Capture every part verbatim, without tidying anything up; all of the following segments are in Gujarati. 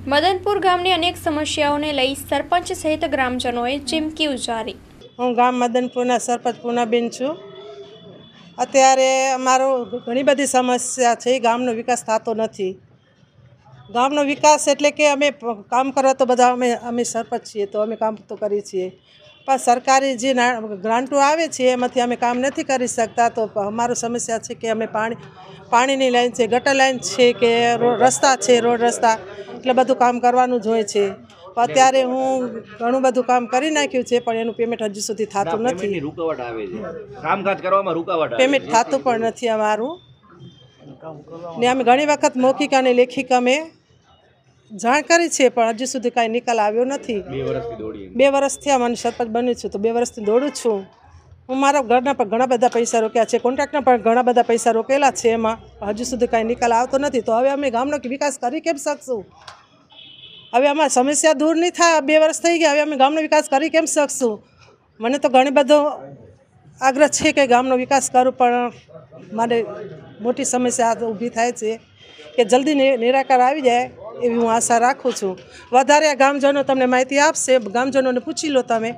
મદનપુર ગામની અનેક સમસ્યાઓને લઈ સરપંચ સહિત ગ્રામજનોએ ચીમકી ઉચ્ચારી। હું ગામ મદનપુરના સરપંચ પૂનાબેન છું। અત્યારે અમારો ઘણી બધી સમસ્યા છે। ગામનો વિકાસ થતો નથી। ગામનો વિકાસ એટલે કે અમે કામ કરવા તો બધા અમે અમે સરપંચ છીએ તો અમે કામ તો કરીએ છીએ, પણ સરકારી જે ગ્રાન્ટો આવે છે એમાંથી અમે કામ નથી કરી શકતા। તો અમારો સમસ્યા છે કે અમે પાણી પાણીની લાઈન છે, ગટર લાઈન છે કે રસ્તા છે, રોડ રસ્તા એટલે બધું કામ કરવાનું જ હોય છે। અત્યારે હું ઘણું બધું કામ કરી નાખ્યું છે પણ એનું પેમેન્ટ હજુ સુધી થતું નથી। રૂકાવટ આવે છે, કામકાજ કરવામાં રૂકાવટ આવે, પેમેન્ટ થતું પણ નથી અમારું ને અમે ઘણી વખત મૌખિક અને લેખિક અમે જાણ કરી છે પણ હજુ સુધી કાંઈ નિકાલ આવ્યો નથી। બે વર્ષથી દોડી બે વર્ષથી મને સરપંચ બન્યું છું તો બે વર્ષથી દોડું છું। હું મારા ઘરના પર ઘણા બધા પૈસા રોક્યા છે, કોન્ટ્રાક્ટના પણ ઘણા બધા પૈસા રોકેલા છે, એમાં હજુ સુધી કાંઈ નિકાલ આવતો નથી। તો હવે અમે ગામનો વિકાસ કરી કેમ શકશું? હવે અમારી સમસ્યા દૂર નહીં થાય। બે વર્ષ થઈ ગયા, હવે અમે ગામનો વિકાસ કરી કેમ શકશું? મને તો ઘણી બધો આગ્રહ છે કે ગામનો વિકાસ કરું, પણ મારે મોટી સમસ્યા ઊભી થાય છે કે જલ્દી નિરાકાર આવી જાય એવી હું આશા રાખું છું। વધારે ગામજનો તમને માહિતી આપશે, ગામજનોને પૂછી લો તમે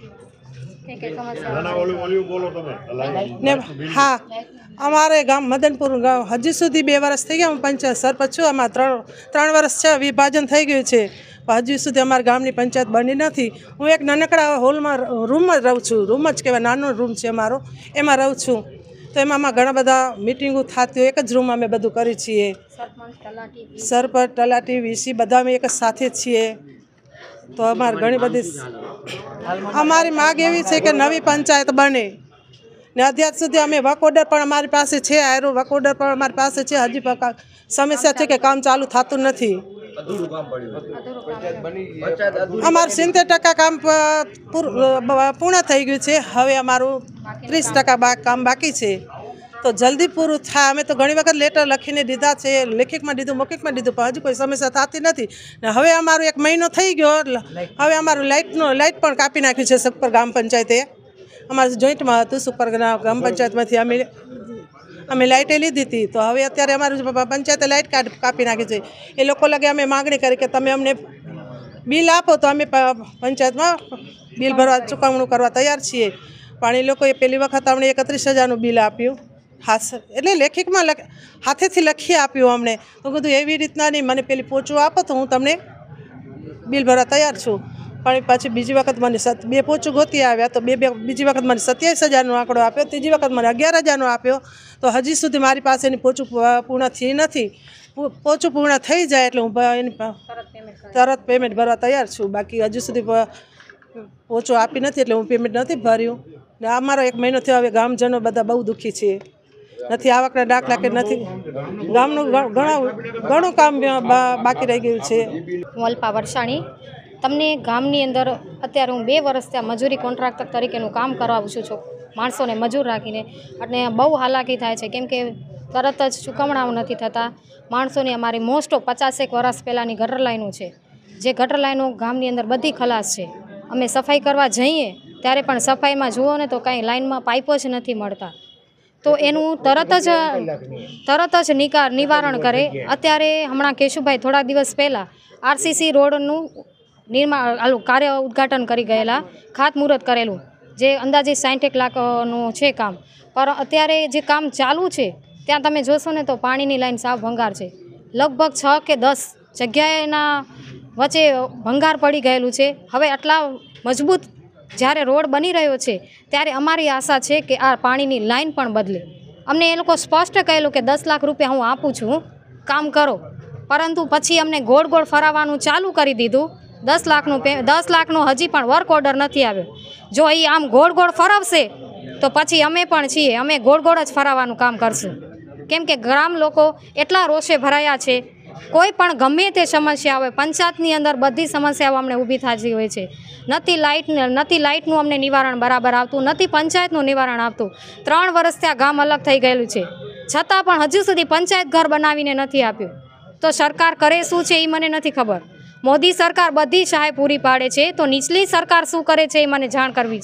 ને। હા, અમારે ગામ મદનપુર ગામ હજી સુધી બે વર્ષ થઈ ગયા, હું પંચાયત સરપંચ છું। આમાં ત્રણ ત્રણ વર્ષ છે, વિભાજન થઈ ગયું છે, પણ હજી સુધી અમારા ગામની પંચાયત બની નથી। હું એક નાનકડા હોલમાં રૂમમાં રહું છું, રૂમ જ કહેવાય, નાનો રૂમ છે અમારો, એમાં રહું છું। તો એમાં ઘણા બધા મિટિંગો થતી હોય, એક જ રૂમમાં અમે બધું કરીએ છીએ। સરપંચ, તલાટી, વીસી બધા અમે એક જ સાથે છીએ। તો અમારે ઘણી બધી અમારી માગ એવી છે કે નવી પંચાયત બને ને અત્યાર સુધી અમે વર્ક ઓર્ડર પણ અમારી પાસે છે, આયરો વર્ક ઓર્ડર પણ અમારી પાસે છે। હજી પણ સમસ્યા છે કે કામ ચાલુ થતું નથી। અમારું સિત્તેર ટકા કામ પૂર્ણ થઈ ગયું છે, હવે અમારું ત્રીસ ટકા કામ બાકી છે। તો જલ્દી પૂરું થાય। અમે તો ઘણી વખત લેટર લખીને દીધા છે, લેખિતમાં દીધું, મૌખિકમાં દીધું, પણ હજુ કોઈ સમસ્યા થતી નથી ને હવે અમારો એક મહિનો થઈ ગયો, હવે અમારું લાઇટનો લાઇટ પણ કાપી નાખ્યું છે સુપર ગ્રામ પંચાયતે। અમારું જોઈન્ટમાં હતું, સુપર ગ્રામ પંચાયતમાંથી અમે અમે લાઇટે લીધી હતી, તો હવે અત્યારે અમારું પંચાયતે લાઇટ કાપી નાખી છે। એ લોકો લગે અમે માગણી કરી કે તમે અમને બિલ આપો તો અમે પંચાયતમાં બિલ ભરવા ચૂકવણું કરવા તૈયાર છીએ, પણ એ લોકોએ પહેલી વખત અમને એકત્રીસ હજારનું બિલ આપ્યું, હા એટલે લેખિતમાં હાથેથી લખી આપ્યું અમને। તો કીધું એવી રીતના નહીં, મને પેલી પોચું આપો તો હું તમને બિલ ભરવા તૈયાર છું। પણ પછી બીજી વખત મને બે પોચું ગોતી આવ્યા, તો બે બે બીજી વખત મને સત્યાવીસ હજારનો આંકડો આપ્યો, ત્રીજી વખત મને અગિયાર હજારનો આપ્યો। તો હજી સુધી મારી પાસે એની પોચું પૂર્ણ થઈ નથી। પોચું પૂર્ણ થઈ જાય એટલે હું એની તરત પેમેન્ટ ભરવા તૈયાર છું। બાકી હજુ સુધી પોચું આપી નથી એટલે હું પેમેન્ટ નથી ભર્યું ને અમારો એક મહિનો થયો। હવે ગામજનો બધા બહુ દુઃખી છે, નથી આવકના દાખલા કે નથી, ગામનું ઘણું ઘણું કામ બાકી રહી ગયું છે। અલ્પા વરસાણી, તમને ગામની અંદર અત્યારે હું બે વર્ષ ત્યાં મજૂરી કોન્ટ્રાક્ટર તરીકેનું કામ કરાવું છું, માણસોને મજૂર રાખીને, અને બહુ હાલાકી થાય છે કેમ કે તરત જ ચૂકવણાઓ નથી થતા માણસોની। અમારી મોસ્ટ ઓફ પચાસેક વર્ષ પહેલાંની ગટર લાઈનો છે, જે ગટર લાઈનો ગામની અંદર બધી ખલાસ છે। અમે સફાઈ કરવા જઈએ ત્યારે પણ સફાઈમાં જુઓ ને તો કાંઈ લાઈનમાં પાઇપો જ નથી મળતા, તો એનું તરત જ તરત જ નિકાર નિવારણ કરે। અત્યારે હમણાં કેશુભાઈ થોડા દિવસ પહેલાં આરસીસી રોડનું નિર્માણ આલું કાર્ય ઉદ્ઘાટન કરી ગયેલા, ખાતમુહૂર્ત કરેલું, જે અંદાજે સાઠેક લાખનું છે કામ, પર અત્યારે જે કામ ચાલુ છે ત્યાં તમે જોશો ને તો પાણીની લાઈન સાવ ભંગાર છે। લગભગ છ કે દસ જગ્યાએના વચ્ચે ભંગાર પડી ગયેલું છે। હવે આટલા મજબૂત જ્યારે રોડ બની રહ્યો છે ત્યારે અમારી આશા છે કે આ પાણીની લાઈન પણ બદલે। અમને એ લોકો સ્પષ્ટ કહેલું કે દસ લાખ રૂપિયા હું આપું છું, કામ કરો, પરંતુ પછી અમને ગોળ ગોળ ફરાવવાનું ચાલુ કરી દીધું। દસ લાખનું પે દસ લાખનો હજી પણ વર્ક ઓર્ડર નથી આવ્યો। જો એ આમ ગોળ ગોળ ફરાવશે તો પછી અમે પણ છીએ, અમે ગોળ ગોળ જ ફરાવવાનું કામ કરશું, કેમ કે ગ્રામ લોકો એટલા રોષે ભરાયા છે। કોઈ પણ ગમે તે સમસ્યા હોય, પંચાયતની અંદર બધી સમસ્યાઓ અમને ઊભી થતી હોય છે। નથી લાઇટ નથી લાઇટનું અમને નિવારણ બરાબર આવતું, નથી પંચાયતનું નિવારણ આવતું। ત્રણ વર્ષ ત્યાં ગામ અલગ થઈ ગયેલું છે, છતાં પણ હજુ સુધી પંચાયત ઘર બનાવીને નથી આપ્યું। તો સરકાર કરે શું છે એ મને નથી ખબર। મોદી સરકાર બધી સહાય પૂરી પાડે છે, તો નીચલી સરકાર શું કરે છે એ મને જાણ કરવી છે।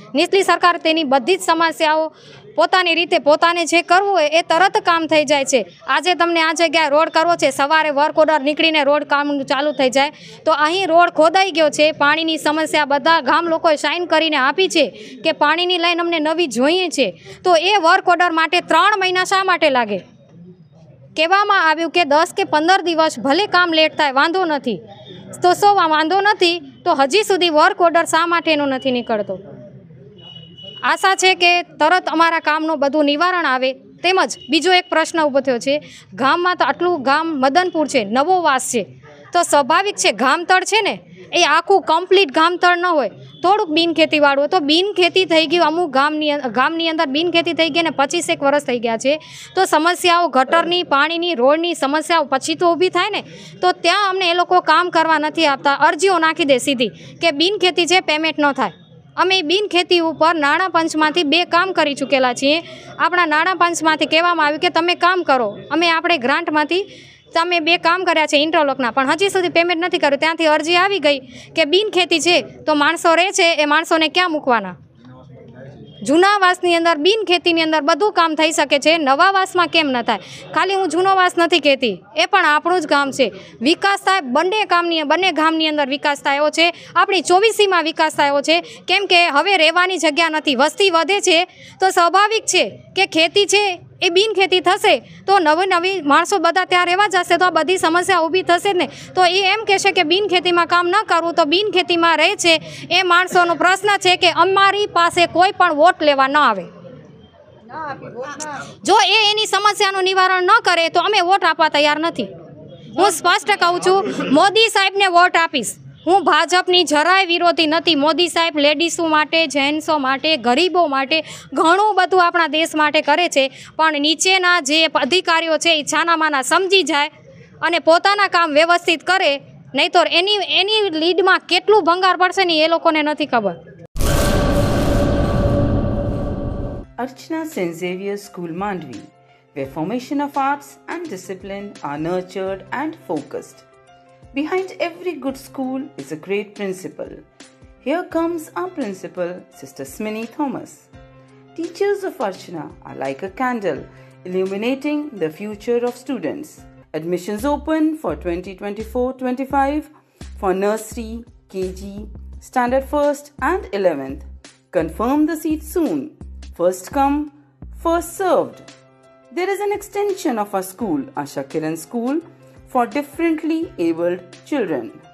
નીચલી સરકાર તેની બધી જ સમસ્યાઓ પોતાની રીતે પોતાને જે કરવું હોય એ તરત કામ થઈ જાય છે. આજે તમને આ જગ્યાએ રોડ કરવો છે, સવારે વર્ક ઓર્ડર નીકળીને રોડ કામ ચાલુ થઈ જાય, તો અહીં રોડ ખોદાઈ ગયો છે. પાણીની સમસ્યા બધા ગામ લોકોએ સાઇન કરીને આપી છે કે પાણીની લાઈન અમને નવી જોઈએ છે, તો એ વર્ક ઓર્ડર માટે ત્રણ મહિના શા માટે લાગે? કહેવામાં આવ્યું કે દસ કે પંદર દિવસ ભલે કામ લેટ થાય, વાંધો નથી. તો શું વાંધો નથી, તો હજી સુધી વર્ક ઓર્ડર શા માટે એનો નથી નીકળતો? આશા છે કે તરત અમારા કામનું બધું નિવારણ આવે. તેમજ બીજો એક પ્રશ્ન ઊભો થયો છે, ગામમાં તો આટલું ગામ મદનપુર છે, નવો વાસ છે, તો સ્વાભાવિક છે ગામતળ છે ને એ આખું કમ્પ્લીટ ગામતળ ન હોય, થોડુંક બિનખેતીવાળું હોય. તો બિનખેતી થઈ ગયું, અમુક ગામની ગામની અંદર બિનખેતી થઈ ગઈ અને પચીસેક વર્ષ થઈ ગયા છે, તો સમસ્યાઓ ગટરની, પાણીની, રોડની સમસ્યાઓ પછી તો ઊભી થાય ને. તો ત્યાં અમને એ લોકો કામ કરવા નથી આપતા, અરજીઓ નાખી દે સીધી કે બિનખેતી છે, પેમેન્ટ ન થાય. અમે બિનખેતી ઉપર નાણાં પંચમાંથી બે કામ કરી ચૂકેલા છીએ. આપણા નાણાં પંચમાંથી કહેવામાં આવ્યું કે તમે કામ કરો, અમે આપણે ગ્રાન્ટમાંથી તમે બે કામ કર્યા છે ઇન્ટરલોકના, પણ હજી સુધી પેમેન્ટ નથી કર્યું. ત્યાંથી અરજી આવી ગઈ કે બિનખેતી છે તો માણસો રહે છે, એ માણસોને ક્યાં મૂકવાના? જૂના વાસની અંદર બિનખેતીની અંદર બધું કામ થઈ શકે છે, નવા વાસમાં કેમ ન થાય? ખાલી હું જૂનો વાસ નથી કહેતી, એ પણ આપણું જ ગામ છે. વિકાસ થાય બંને કામની બંને ગામની અંદર વિકાસ થયો છે, આપણી ચોવીસીમાં વિકાસ થયો છે. કેમ કે હવે રહેવાની જગ્યા નથી, વસ્તી વધે છે, તો સ્વાભાવિક છે કે ખેતી છે એ બિનખેતી થશે તો નવી નવી માણસો બધા ત્યાં રહેવા જશે, તો આ બધી સમસ્યા ઊભી થશે જ ને. તો એ એમ કહેશે કે બિનખેતીમાં કામ ન કરવું, તો બિનખેતીમાં રહે છે એ માણસોનો પ્રશ્ન છે કે અમારી પાસે કોઈ પણ વોટ લેવા ન આવે. જો એ એની સમસ્યાનું નિવારણ ન કરે તો અમે વોટ આપવા તૈયાર નથી. હું સ્પષ્ટ કહું છું, મોદી સાહેબને વોટ આપીશ. હું ભાજપની જરાય વિરોધી નથી. મોદી સાહેબ લેડીસો માટે, જેન્ટ્સો માટે, ગરીબો માટે ઘણું બધું આપણા દેશ માટે કરે છે, પણ નીચેના જે અધિકારીઓ છે એ છાનામાના સમજી જાય અને પોતાના કામ વ્યવસ્થિત કરે, નહીં તો એની એની લીડમાં કેટલું ભંગાર પડશે ને એ લોકોને નથી ખબર. Archana Saint Xavier School Mandvi, where formation of arts and discipline are nurtured and focused. Behind every good school is a great principal. Here comes our principal, Sister Smini Thomas. Teachers of Archana are like a candle, illuminating the future of students. Admissions open for twenty twenty-four twenty-five for nursery, K G, standard first and eleventh. Confirm the seat soon. First come, first served. There is an extension of our school, Asha Kiran School, for differently abled children.